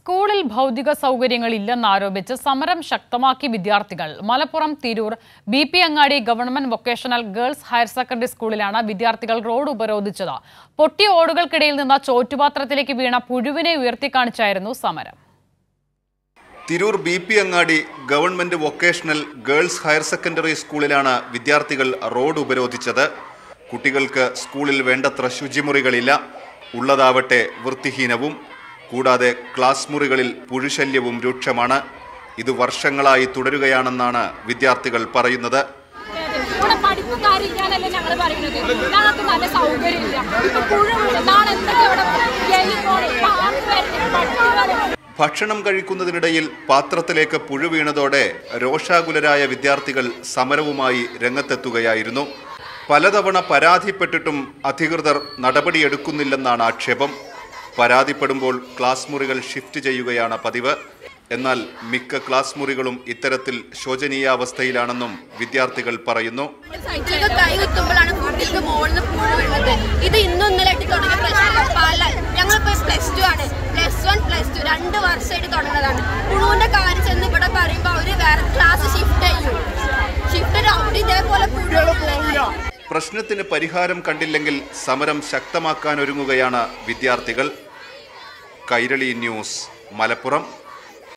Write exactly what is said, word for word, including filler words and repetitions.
സ്കൂളിൽ ഭൗതിക സൗകര്യങ്ങളില്ലെന്നാരോപിച്ച് സമരം ശക്തമാക്കി വിദ്യാർത്ഥികൾ. Malappuram Tirur B P Angadi government vocational girls higher secondary സ്കൂളിലാണ് വിദ്യാർത്ഥികൾ റോഡ് ഉപരോധിച്ചത്. പൊട്ടിയ ഓടുകൾക്കിടയിൽ നിന്ന് ചോറ്റുപാത്രത്തിലേക്ക് വീണ പുഴുവിനെ ഉയർത്തിക്കാണിച്ചായിരുന്നു സമരം. Tirur B P Angadi government vocational girls higher secondary സ്കൂളിലാണ് വിദ്യാർത്ഥികൾ റോഡ് ഉപരോധിച്ചത്. കുട്ടികൾക്ക് സ്കൂളിൽ വേണ്ടത്ര ശുചിമുറികളില്ല, ഉള്ളതാവട്ടെ വൃത്തിഹീനവും. കൂടാതെ ക്ലാസ് മുറികളിൽ പുഴുശല്യവും രൂക്ഷമാണ്. ഇത് വർഷങ്ങളായി തുടരുകയാണെന്നാണ് വിദ്യാർത്ഥികൾ പറയുന്നത്. ഭക്ഷണം കഴിക്കുന്നതിനിടയിൽ പാത്രത്തിലേക്ക് പുഴു വീണതോടെ രോഷാകുലരായ വിദ്യാർത്ഥികൾ സമരവുമായി രംഗത്തെത്തുകയായിരുന്നു. പലതവണ പരാതിപ്പെട്ടിട്ടും അധികൃതർ നടപടിയെടുക്കുന്നില്ലെന്നാണ് ആക്ഷേപം. പരാതിപ്പെടുമ്പോൾ ക്ലാസ് മുറികൾ ഷിഫ്റ്റ് ചെയ്യുകയാണ് പതിവ്. എന്നാൽ മിക്ക ക്ലാസ് മുറികളും ഇത്തരത്തിൽ ശോചനീയാവസ്ഥയിലാണെന്നും വിദ്യാർത്ഥികൾ പറയുന്നു. ഇത് ഇന്നും ഇന്നലെയായിട്ട് തുടങ്ങിയ പ്രശ്നങ്ങൾ പല ഞങ്ങളിപ്പോൾ പ്ലസ് ടു ആണ്, പ്ലസ് വൺ പ്ലസ് ടു രണ്ട് വർഷമായിട്ട് തുടങ്ങുന്നതാണ്. പുഴുവിന്റെ കാര്യം ചെന്ന് ഇവിടെ പറയുമ്പോൾ അവര് വേറെ ക്ലാസ് ഷിഫ്റ്റ് ചെയ്യും. ഷിഫ്റ്റ് അവിടെ ഇതേപോലെ പ്രശ്നത്തിന് പരിഹാരം കണ്ടില്ലെങ്കിൽ സമരം ശക്തമാക്കാനൊരുങ്ങുകയാണ് വിദ്യാർത്ഥികൾ. കൈരളി ന്യൂസ്, മലപ്പുറം.